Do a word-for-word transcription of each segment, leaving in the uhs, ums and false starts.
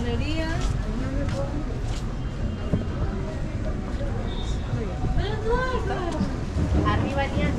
galería. Arriba, Lian.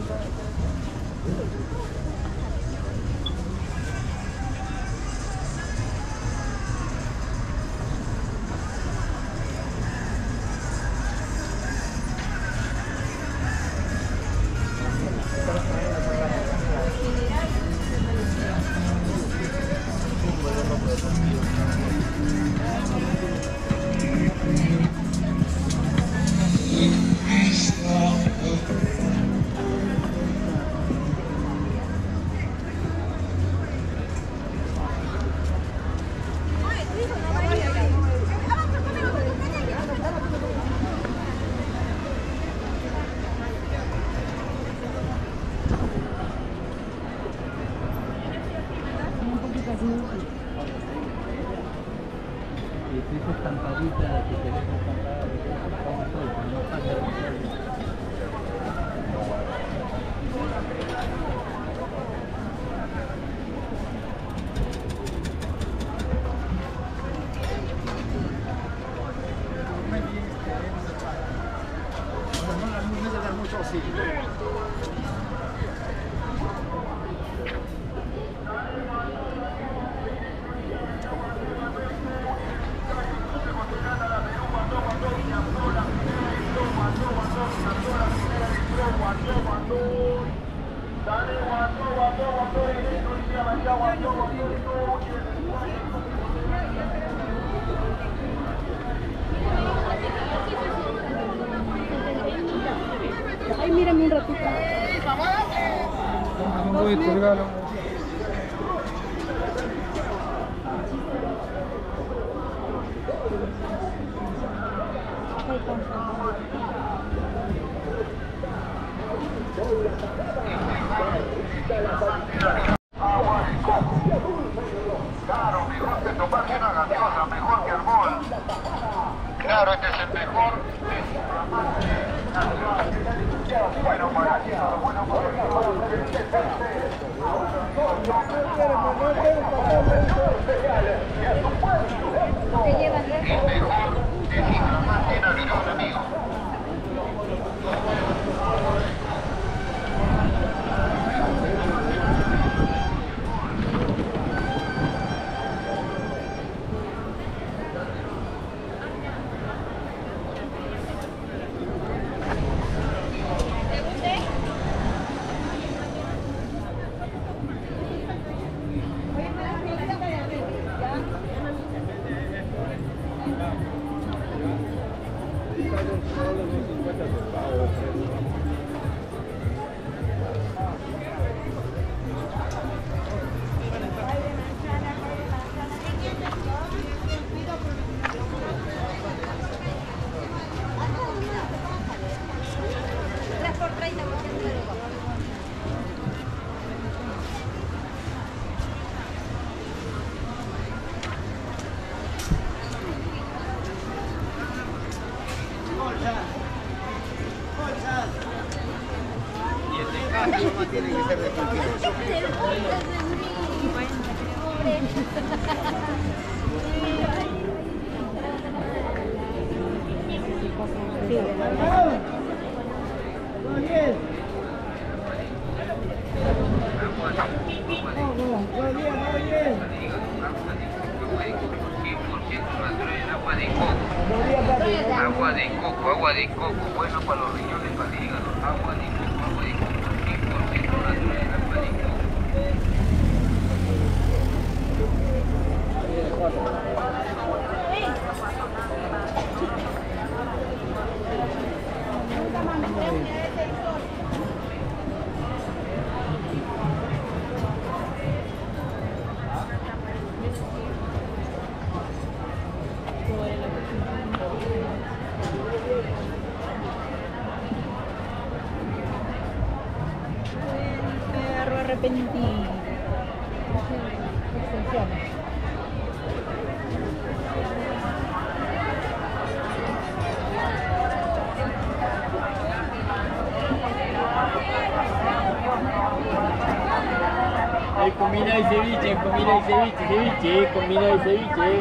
Y esa estampadita que tenés estampada, que tenés estampada todo, pero no pasa de romper. Ay, mírame un ratito. No voy a colgarlo. Agua de coco. Claro, mejor que tomar una gaseosa, mejor que Arbol. Claro, este es el mejor. Bueno para ti, bueno para ti. Te llevan El mejor es inflamante en alcohol, amigo. Tiene que ser de cultivo. Agua de coco, agua de coco, bueno para los riñones, para el hígado. Agua de coco, agua de coco, cien por ciento natural, agua de coco. Perro arrepentido. Extensiones. Hay comida y ceviche, comida y ceviche, ceviche, comida y ceviche.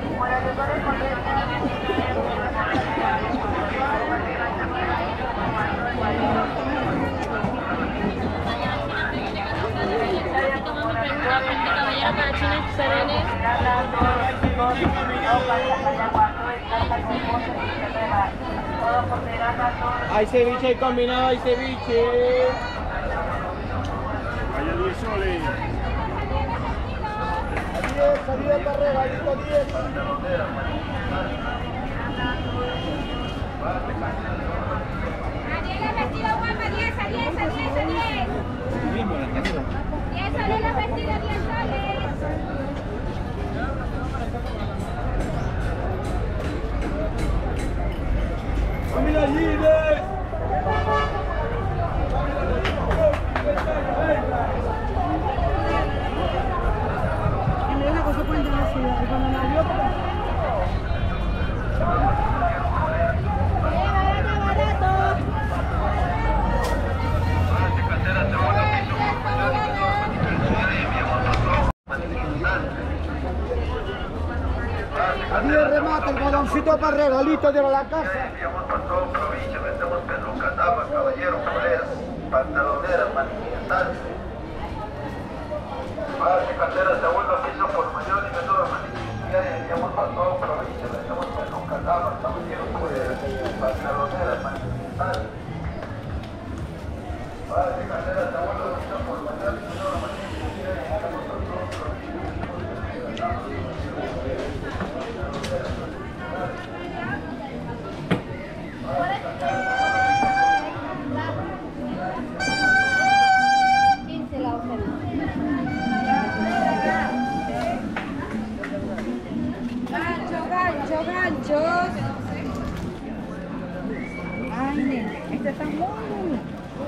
Caballero para chinos serenes. Hay ceviche combinado, hay ceviche. Vaya diez soles. diez, salida para regalito diez. Ariel vestido guapa, diez, a diez, a diez, a diez. diez soles los vestidos, diez soles. ¡Familia Giles! Y me deja consecuente en la ciudad. Y cuando me abrió, A diez remate el baloncito para regalito de la casa. Enviamos para toda provincia, vendemos pelucas, damas, caballeros, poleras, pantaloneras, maniquíes, base, cartera, segundo piso por mayor y menor maniquíes. Enviamos para toda provincia, vendemos pelucas, damas, caballeros, poleras, pantaloneras, maniquíes, base, cartera, segundo piso por mayor y menor maniquíes. Enviamos para toda provincia. quince la oferta. Gancho, gancho, ganchos. ay, nena, este está muy bonito.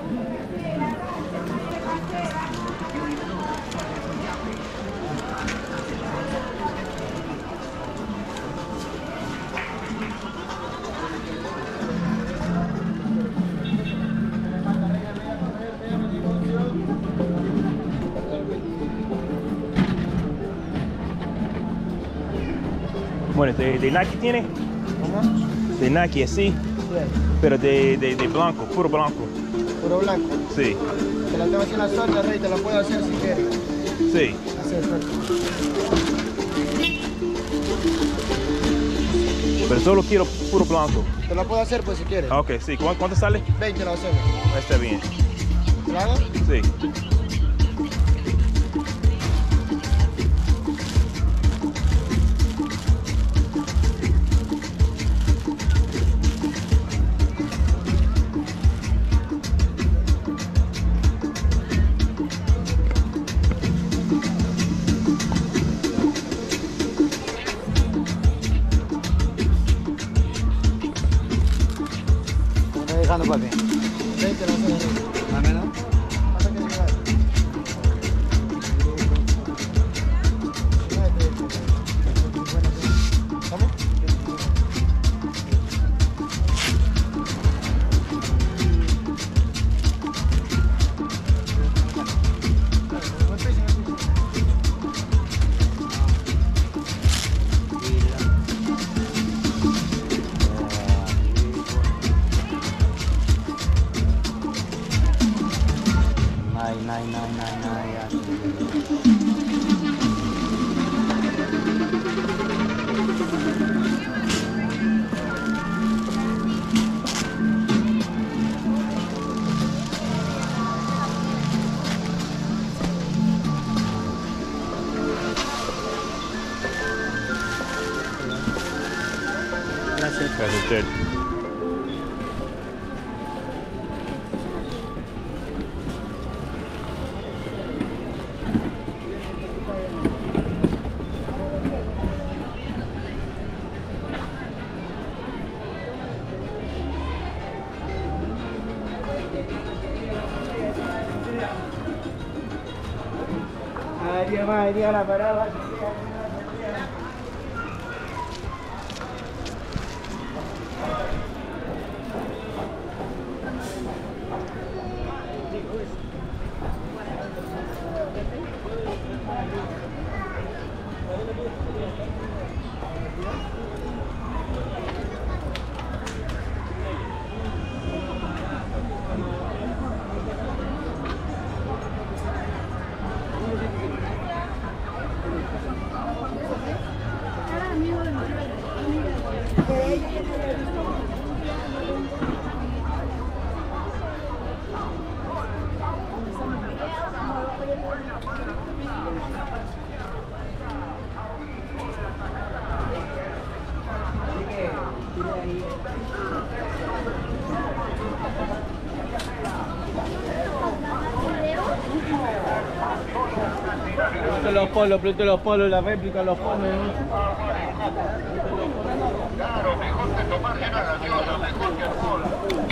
Bueno, de, de Nike tiene, ¿Cómo? de Nike así, pero de, de, de blanco, puro blanco. Puro blanco. Sí, Te la tengo aquí en la suerte, Rey, te la puedo hacer si quieres. sí. Hacer suerte. Pero solo quiero puro blanco. Te la puedo hacer pues si quieres. Ah, ok, sí. ¿Cuánto, cuánto sale? veinte la hacemos. Está bien. ¿Te la hago? Sí. ¿Cómo estás dejando, papi? veinte la hacemos. ¿Más menos? ¿Cuánto quieres llevar? ¿Cómo? Nay, nay, nay, nay, nay. Gracias. Gracias a usted. Ay, Dios mío, ay, Dios, la parada. los polos, pregunto los polos, la réplica, los polos. Claro, mejor que tomarse una gaseosa, mejor que alcohol.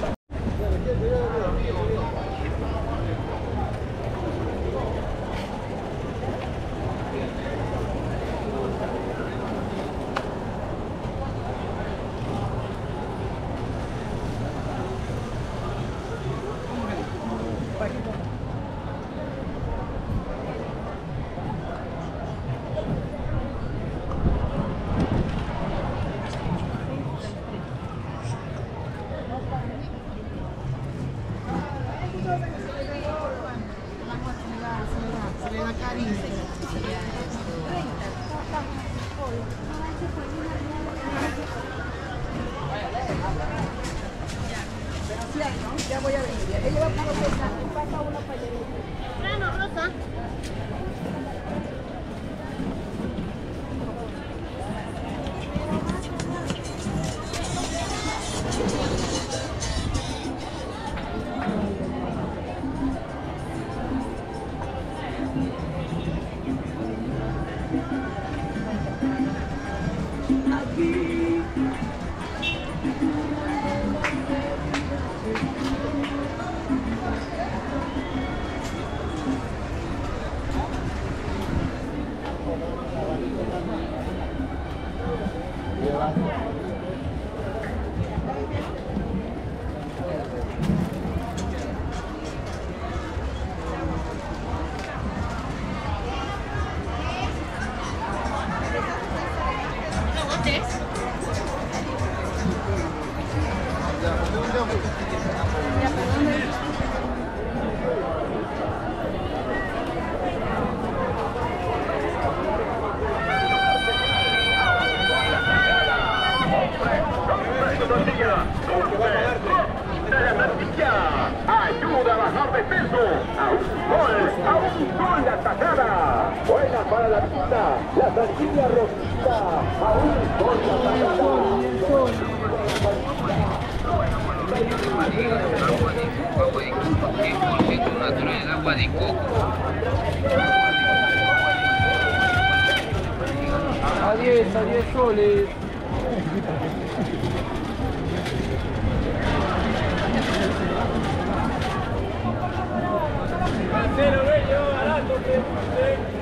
Ya voy a venir. Ella va a procesar. Me pasa una para allá. Plano, Rosa. Ayuda a bajar de peso. A un gol, a un gol la atacada. Buena para la pista. La sandía rosita. A un gol la atacada. Agua de coco. A diez, a diez soles. Cero, bello, barato, que